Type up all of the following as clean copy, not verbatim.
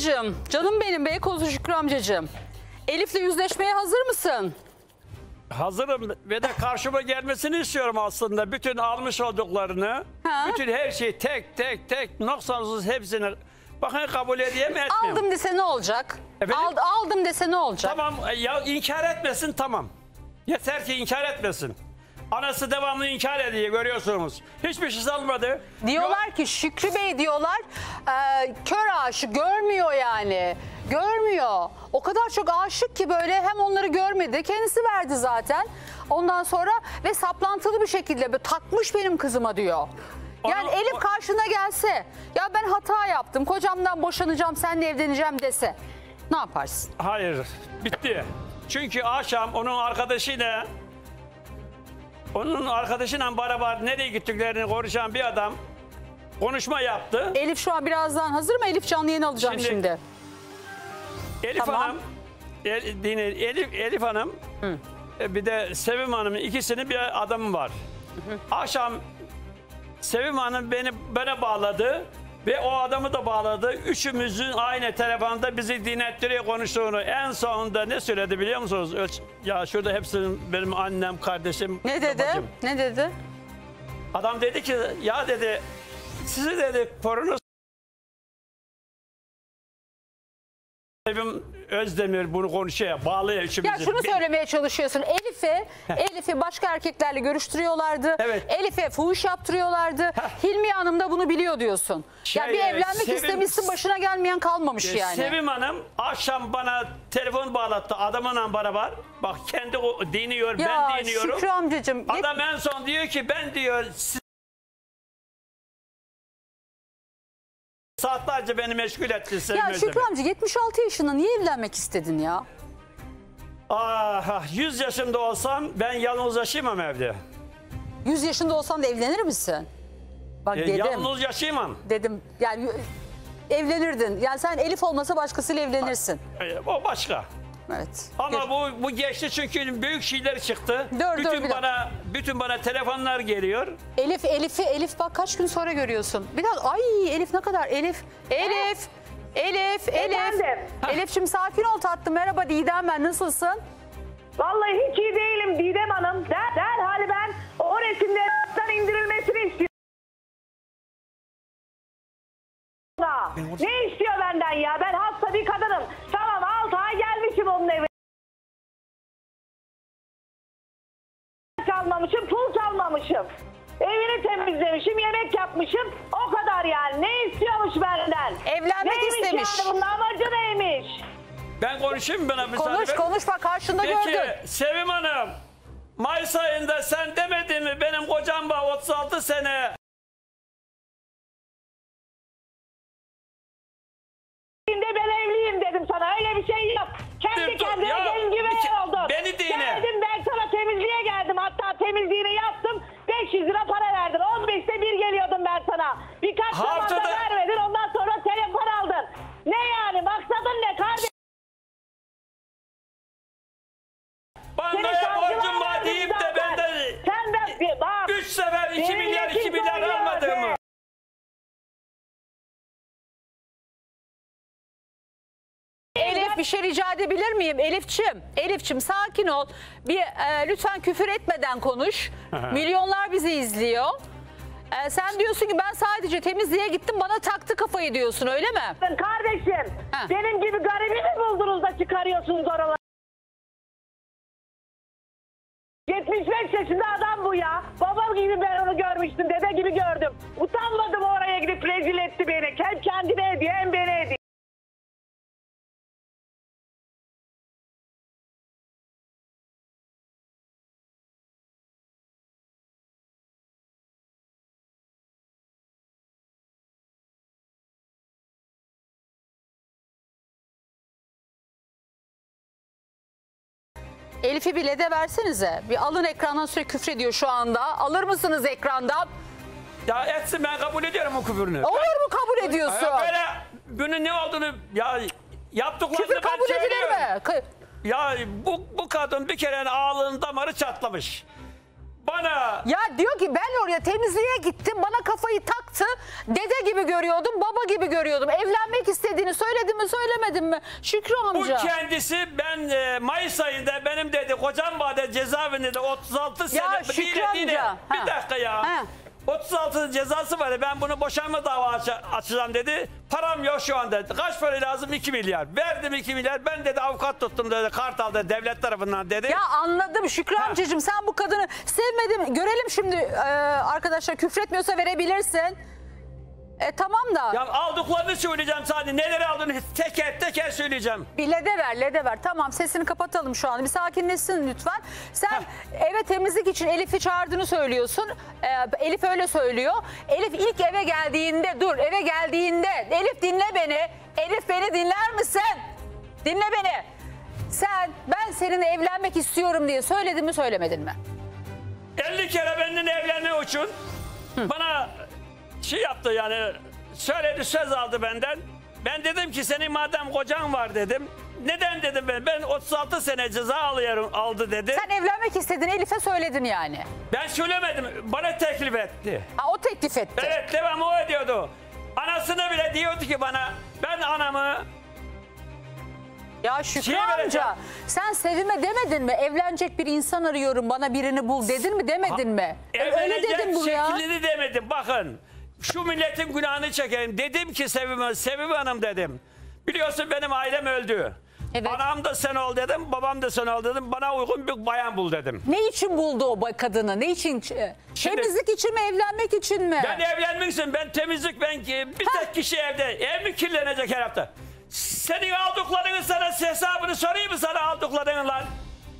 amcacığım, canım benim Beykozlu Şükrü amcacığım. Elif'le yüzleşmeye hazır mısın? Hazırım ve de karşıma gelmesini istiyorum aslında. Bütün almış olduklarını, bütün her şeyi tek noksansız hepsini bakın kabul edeyim mi etmiyorum. Aldım dese ne olacak? Aldım dese ne olacak? Tamam ya, inkar etmesin, tamam. Yeter ki inkar etmesin. Anası devamlı inkar ediyor, görüyorsunuz. Hiçbir şey salmadı. Diyorlar ki Şükrü Bey diyorlar kör aşık, görmüyor yani. Görmüyor. O kadar çok aşık ki böyle hem onları görmedi. Kendisi verdi zaten. Ondan sonra ve saplantılı bir şekilde böyle takmış benim kızıma diyor. Yani Elif karşına gelse ya ben hata yaptım, kocamdan boşanacağım, seninle evleneceğim dese ne yaparsın? Hayır, bitti. Çünkü akşam onun arkadaşıyla beraber nereye gittiklerini konuşan bir adam konuşma yaptı. Elif şu an birazdan hazır mı? Elif canlı yayın alacağım şimdi. Elif Tamam. Hanım, Elif Hanım, bir de Sevim Hanım'ın ikisinin bir adamı var. Akşam Sevim Hanım bana bağladı ve o adamı da bağladı. Üçümüzün aynı telefonda bizi dinlettiriyor konuştuğunu. En sonunda ne söyledi biliyor musunuz? Ya şurada hepsinin benim annem, kardeşim, Ne dedi? babacığım. Ne dedi? Adam dedi ki ya dedi sizi dedi korunuz. Sevim Özdemir bunu konuşuyor, bağlıyor üçümüzü. Ya şunu söylemeye çalışıyorsun. Elif'i başka erkeklerle görüştürüyorlardı. Evet. Elif'e fuhuş yaptırıyorlardı. Hilmi Hanım da bunu biliyor diyorsun. Ya bir evlenmek istemişsin, başına gelmeyen kalmamış yani. Sevim Hanım akşam bana telefon bağlattı adamla beraber. Bak kendi diniyor, ben diniyorum. Şükrü amcacığım. Adam en son diyor ki ben diyor saatlerce beni meşgul etti. Ya Şükrü amca 76 yaşında niye evlenmek istedin ya? 100 yaşında olsam ben yalnız yaşayamam evde. 100 yaşında olsan da evlenir misin? Bak dedim. Yalnız yaşayamam. Dedim yani evlenirdin. Yani sen Elif olmasa başkasıyla evlenirsin. O başka. Evet. Ama bu geçti çünkü büyük şeyler çıktı. Bütün bana telefonlar geliyor. Elif bak kaç gün sonra görüyorsun. Bir dakika ay Elif ne kadar Elif. Elif'ciğim sakin ol tatlım. Merhaba Didem ben, nasılsın? Vallahi hiç iyi değilim Didem Hanım. Derhal ben o resimlerden indirilmesini istiyorum. Ne istiyor benden ya? Ben hasta bir kadınım. Tamam 6 ay gelmişim onun evine. Çalmamışım, pul çalmamışım. Evini temizlemişim, yemek yapmışım. O kadar yani. Ne istiyormuş benden? Evlenmek istemiş. Neymiş yani bunun amacı neymiş? Ben konuşayım bana müsaade. Konuş bak karşında gördün. Peki Sevim Hanım, Mayıs ayında sen demedin mi benim kocam var 36 sene. Ben evliyim dedim sana, öyle bir şey yok. Kendi kendine gelin gibi oldum. Beni dinle. Geldim ben sana temizliğe geldim, hatta temizliğini yaptım. 500 lira para verdin, 15'te bir geliyordum ben sana. Birkaç zamanda vermedin, ondan sonra telefon aldın. Ne yani, maksadın ne kardeşim? Bankaya borcum var deyip de benden 3 sefer 2 milyar almadığımı. Elif bir şey rica edebilir miyim? Elif'ciğim sakin ol. Lütfen küfür etmeden konuş. Milyonlar bizi izliyor. Sen diyorsun ki ben sadece temizliğe gittim, bana taktı kafayı diyorsun, öyle mi? Kardeşim benim gibi garibi mi buldunuz da çıkarıyorsunuz oraları? 75 yaşında adam bu ya. Babam gibi ben onu görmüştüm, dede gibi gördüm. Utanmadım oraya gidip rezil etti beni. Hem kendine ediyor hem beni ediyor. Elif'i bile de versenize. Bir alın, ekrandan sürekli küfrediyor şu anda. Alır mısınız ekrandan? Ya etsin, ben kabul ediyorum o küfürünü. Olur mu kabul ediyorsun? Böyle bunun ne olduğunu ya yaptıklarını küfür kabul edilir mi? Ya bu kadın bir kere ağlının damarı çatlamış. bana Ya diyor ki ben oraya temizliğe gittim, bana kafayı taktı. Dede gibi görüyordum, baba gibi görüyordum. Evlenmek istediğini söyledim mi söylemedim mi Şükrü bu amca? kendisi ben Mayıs ayında benim dedi kocam vardı cezaevinde de 36 sene. Ya Şükrü amca. Bir Ha. dakika ya. Ha. 36 cezası var. Ben bunu boşanma davası açacağım dedi. Param yok şu anda. Kaç para lazım? 2 milyar. Verdim 2 milyar. Ben dedi avukat tuttum dedi. Kartal'da devlet tarafından dedi. Ya anladım Şükrü amcacığım, sen bu kadını sevmedin. Görelim şimdi arkadaşlar, küfretmiyorsa verebilirsin. Tamam da. Ya aldıklarını söyleyeceğim sadece. Neleri aldığını teker teker söyleyeceğim. Bir lede ver. Tamam, sesini kapatalım şu an. Bir sakinleşsin lütfen. Sen eve temizlik için Elif'i çağırdığını söylüyorsun. Elif öyle söylüyor. Elif ilk eve geldiğinde Elif dinle beni. Elif beni dinler misin? Dinle beni. Ben seninle evlenmek istiyorum diye söyledin mi söylemedin mi? 50 kere benimle evlenme için bana şey yaptı yani söyledi, söz aldı benden. Ben dedim ki senin madem kocan var dedim. Neden dedim ben 36 sene ceza aldı dedi. Sen evlenmek istedin, Elif'e söyledin yani. Ben söylemedim, bana teklif etti. Ha, o teklif etti. Evet, devam o ediyordu. Anasını bile diyordu ki bana ben anamı Ya Şükrü Şeye amca, vereceğim. sen Sevim'e demedin mi? Evlenecek bir insan arıyorum, bana birini bul dedin mi demedin mi? Öyle evlenecek dedin bu ya. şeklini demedim. Bakın şu milletin günahını çekeyim. Dedim ki Sevim Hanım dedim. Biliyorsun benim ailem öldü. Evet. Anam da sen ol dedim, babam da sen ol dedim. Bana uygun bir bayan bul dedim. Ne için buldu o kadını? Ne için? Temizlik için mi, evlenmek için mi? Ben evlenmek istiyorum. Ben temizlik, bir tek kişi evde. Ev mi kirlenecek her hafta? Senin aldıklarını sana hesabını sorayım mı sana aldıklarını lan?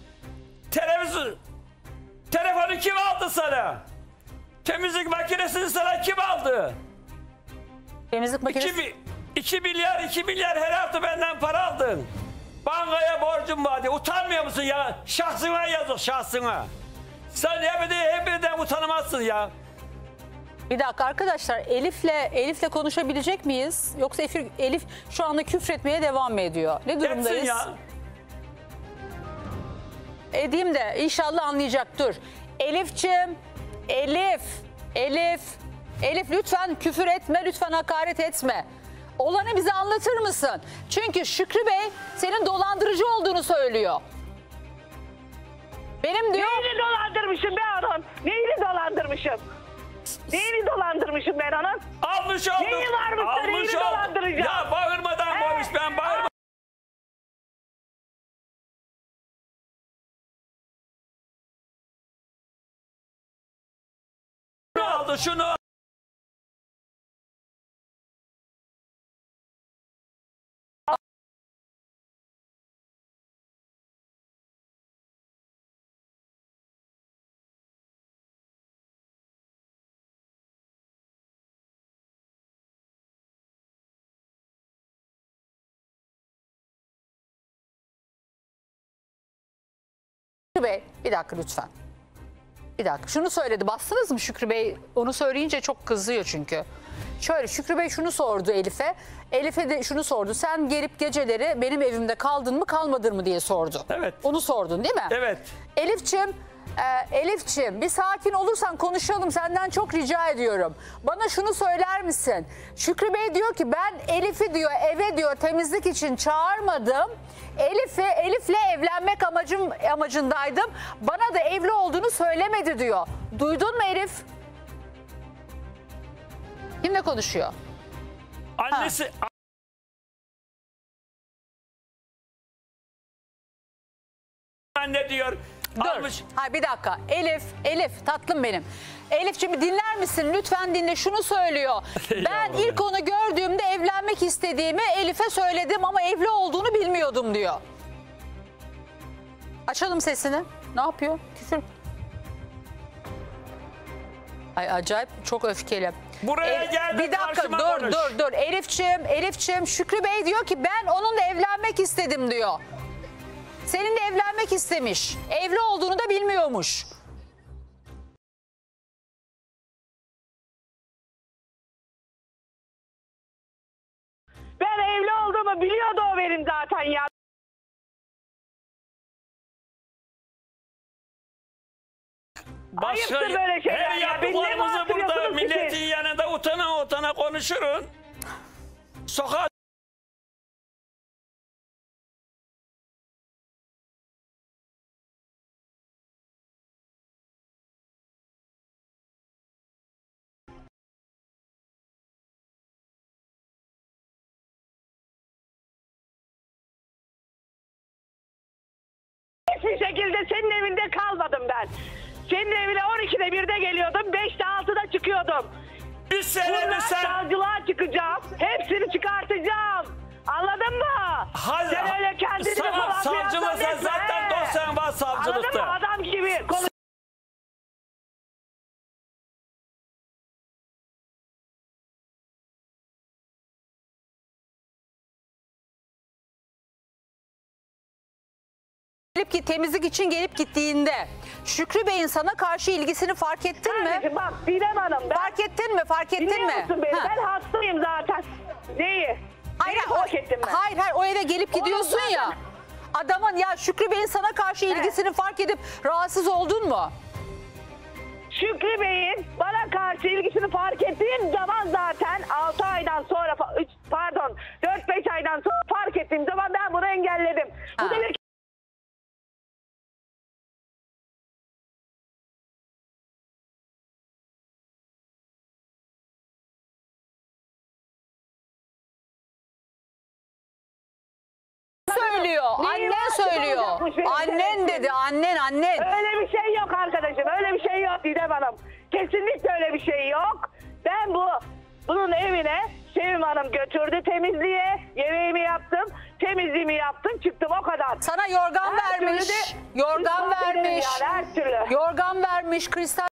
Telefonu kim aldı sana? Temizlik makinesini sana kim aldı? Temizlik makinesi. 2 milyar her hafta benden para aldın. Bankaya borcum vardı. Utanmıyor musun ya? Şahsına yazık, şahsına. Sen hepinizden utanamazsın ya. Bir dakika arkadaşlar, Elif'le konuşabilecek miyiz? Yoksa Elif şu anda küfretmeye devam mı ediyor? Ne durumdayız? Etsin ya. Edeyim de inşallah anlayacak. Dur. Elif'ciğim. Elif lütfen küfür etme, lütfen hakaret etme. Olanı bize anlatır mısın? Çünkü Şükrü Bey senin dolandırıcı olduğunu söylüyor. Benim diyor... Neyini dolandırmışım ben onun? Neyini dolandırmışım? Neyini dolandırmışım ben onun? Almış olduk. Neyi varmış da neyini dolandıracağım? Ya bağırmadan konuş, ben bağırma. Şunu aldı, şunu. Şükrü Bey bir dakika lütfen. Bir dakika, şunu söyledi, bastınız mı Şükrü Bey? Onu söyleyince çok kızıyor çünkü. Şöyle, Şükrü Bey şunu sordu Elif'e. Elif'e de şunu sordu. Sen gelip geceleri benim evimde kaldın mı kalmadın mı diye sordu. Evet. Onu sordun değil mi? Evet. Elif'ciğim bir sakin olursan konuşalım, senden çok rica ediyorum. Bana şunu söyler misin? Şükrü Bey diyor ki ben Elif'i diyor eve diyor temizlik için çağırmadım. Elif'le evlenmek amacındaydım. Bana da evli olduğunu söylemedi diyor. Duydun mu Elif? Kimle konuşuyor? Annesi... Anne diyor. Dur. Almış. Ha, bir dakika. Elif tatlım benim. Elif'ciğim bir dinler misin? Lütfen dinle. Şunu söylüyor. Ben Yavrum ilk onu gördüğümde evlenmek istediğimi Elif'e söyledim ama evli olduğunu bilmiyordum diyor. Açalım sesini. Ne yapıyor? Küfür. Ay acayip çok öfkeli. Buraya gel, Bir dakika karşıma konuş. dur. Elif'ciğim Şükrü Bey diyor ki ben onunla evlenmek istedim diyor. Seninle evlenmek istemiş. Evli olduğunu da bilmiyormuş. Ben evli olduğumu biliyordu o benim zaten ya. Başka Ayıptır böyle şeyler her ya. Beni ne yaptıklarımızı burada bağırtıyorsunuz ki milletin siz? yanında utana konuşurun. Sokağa Hiçbir şekilde senin evinde kalmadım ben. Senin evine 12'de 1'de geliyordum, 5'te 6'da çıkıyordum. bir sene Buradan mi sen? savcılığa çıkacağım. Hepsini çıkartacağım. Anladın mı? Hadi, Sen öyle kendini sana falan savcılığı bir sen etme. zaten dosyan var savcılıkta. Anladın mı? Adam gibi konuş. Temizlik için gelip gittiğinde Şükrü Bey'in sana karşı ilgisini fark ettin mi? Kardeşim bak Didem Hanım. Fark ettin mi? Fark ettin Dinliyor mi? musun beni? Ha. Ben hastayım zaten. Neyi? Hayır, Neyi fark ettim ben? hayır o eve gelip Oğlum gidiyorsun zaten- ya. Adamın ya Şükrü Bey'in sana karşı ilgisini fark edip rahatsız oldun mu? Şükrü Bey'in bana karşı ilgisini fark ettiğim zaman zaten 6 aydan sonra 4-5 aydan sonra fark ettiğim zaman ben bunu engelledim. Ha. Bu demek Söylüyor. Neyi Annen rahatsız söylüyor. olacakmış benim Annen şerefsiz? dedi. Annen. öyle bir şey yok arkadaşım. Öyle bir şey yok Didem Hanım. Kesinlikle öyle bir şey yok. Ben bunun evine Sevim Hanım götürdü temizliğe. Yemeğimi yaptım. Temizliğimi yaptım. Çıktım o kadar. Sana yorgan Her türlü vermiş. de Yorgan ispat ederim vermiş. yani, her türlü. Yorgan vermiş. Kristal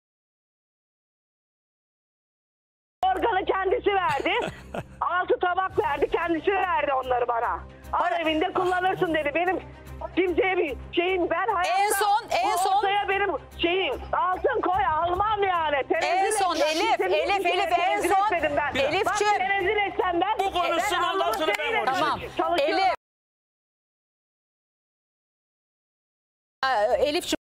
Organı kendisi verdi. 6 tabak verdi. Kendisi verdi onları bana. Al evinde kullanırsın dedi. Benim kimseye bir şeyim ben hayatta En son- ortaya benim şeyim altın koy almam yani. Tenezzül En son etmem. Elif, Kimsenin Elif, hiçbir Elif, şeye en tenezzül son- etmedim ben. Elifciğim. Bak tenezzül etsem ben. Bu konuşsun, ben ondan alnımın sonra ben teriyle konuşayım. Tamam. çalışıyorum. Elif. Elif'ciğim.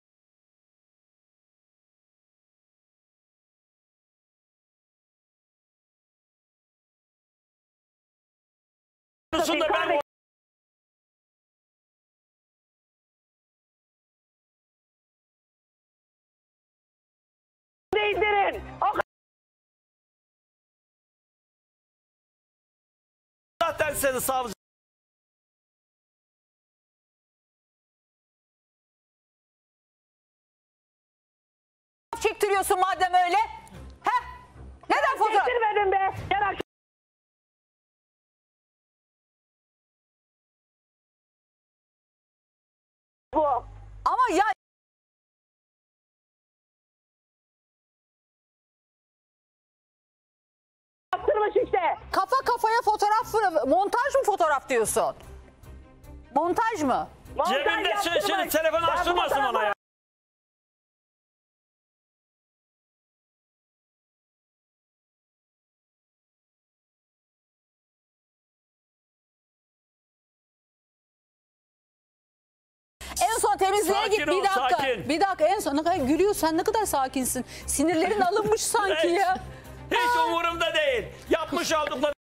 Konuşsun da ben İndirin. O zaten seni savcı. Çektiriyorsun madem öyle. Heh. Neden fotoğraf? getirmedim be. Yarak. Bu. Ama ya Yaptırmış işte. kafa kafaya fotoğraf, montaj mı fotoğraf diyorsun? Montaj mı? Montaj Cebinde yaptırmış. şimdi telefon Ben açtırmasın fotoğrafı- ona ya. En son temizliğe Sakin git ol, bir dakika. sakin. Bir dakika en son ne kadar gülüyorsun, sen ne kadar sakinsin. Sinirlerin alınmış sanki Hiç, ya. hiç umurumda değil. Yapmış oldukları.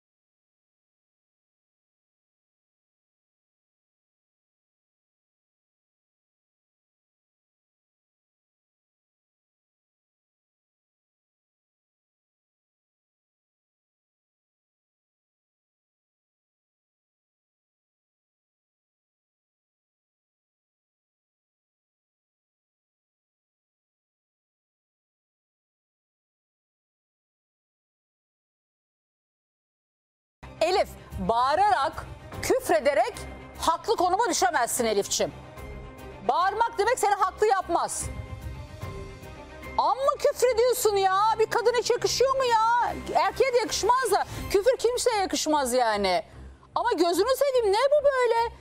Elif, bağırarak, küfrederek haklı konuma düşemezsin Elif'ciğim. Bağırmak demek seni haklı yapmaz. Amma küfrediyorsun ya. Bir kadına hiç yakışıyor mu ya? Erkeğe de yakışmaz da. Küfür kimseye yakışmaz yani. Ama gözünü seveyim, ne bu böyle?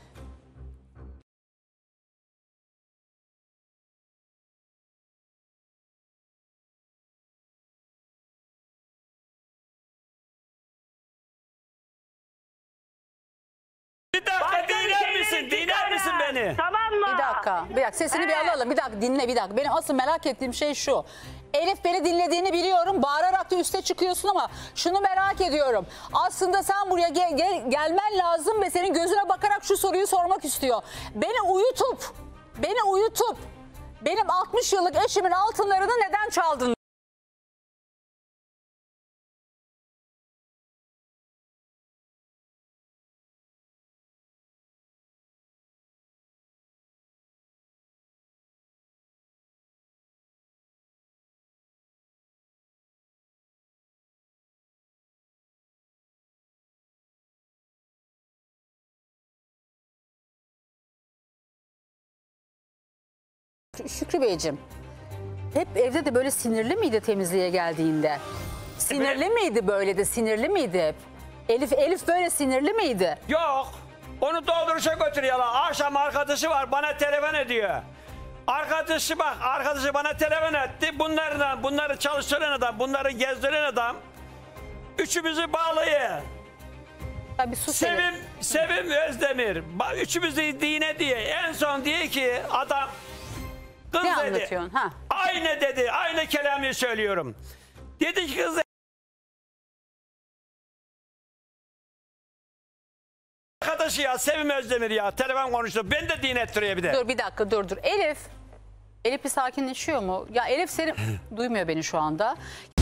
Bir dakika Başka bir dinler şeyleri misin? Dinler çıkar misin ha. beni. Tamam mı? Bir dakika sesini bir alalım. Bir dakika dinle bir dakika. Benim asıl merak ettiğim şey şu. Elif beni dinlediğini biliyorum. Bağırarak da üste çıkıyorsun ama şunu merak ediyorum. Aslında sen buraya gelmen lazım ve senin gözüne bakarak şu soruyu sormak istiyor. Beni uyutup benim 60 yıllık eşimin altınlarını neden çaldın? Şükrü Beyciğim, hep evde de böyle sinirli miydi temizliğe geldiğinde? Sinirli miydi böyle de, sinirli miydi hep? Elif böyle sinirli miydi? Yok. Onu dolduruşa götürüyorlar. Akşam arkadaşı var bana telefon ediyor. Arkadaşı bana telefon etti. Bunları çalıştıran adam, bunları gezdiren adam. Üçümüzü bağlıyor. Ya bir sus Elif. Sevim Özdemir. Üçümüzü dine diye. En son diye ki adam kız Ne dedi. anlatıyorsun? Ha. Aynı dedi. Aynı kelamı söylüyorum. Dedi ki kız arkadaşı ya Sevim Özdemir ya telefon konuştu. Ben de din ettiriyor bir de. Dur bir dakika dur. Elif bir sakinleşiyor mu? Ya Elif seni duymuyor beni şu anda.